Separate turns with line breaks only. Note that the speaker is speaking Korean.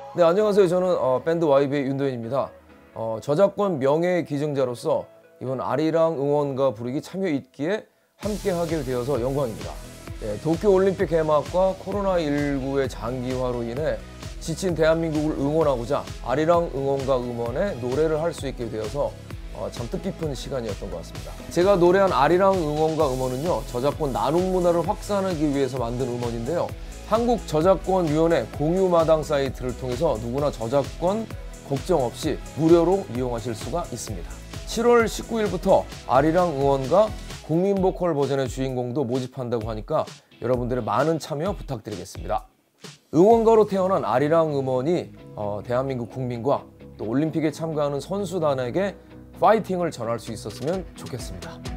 네, 안녕하세요. 저는 밴드 YB의 윤도현입니다. 저작권 명예 기증자로서 이번 아리랑 응원가 부르기 참여 있기에 함께 하게 되어서 영광입니다. 네, 도쿄올림픽 개막과 코로나19의 장기화로 인해 지친 대한민국을 응원하고자 아리랑 응원가 음원에 노래를 할 수 있게 되어서 참 뜻깊은 시간이었던 것 같습니다. 제가 노래한 아리랑 응원가 음원은요, 저작권 나눔 문화를 확산하기 위해서 만든 음원인데요. 한국저작권위원회 공유마당 사이트를 통해서 누구나 저작권 걱정 없이 무료로 이용하실 수가 있습니다. 7월 19일부터 아리랑 응원가 국민보컬 버전의 주인공도 모집한다고 하니까 여러분들의 많은 참여 부탁드리겠습니다. 응원가로 태어난 아리랑 음원이 대한민국 국민과 또 올림픽에 참가하는 선수단에게 파이팅을 전할 수 있었으면 좋겠습니다.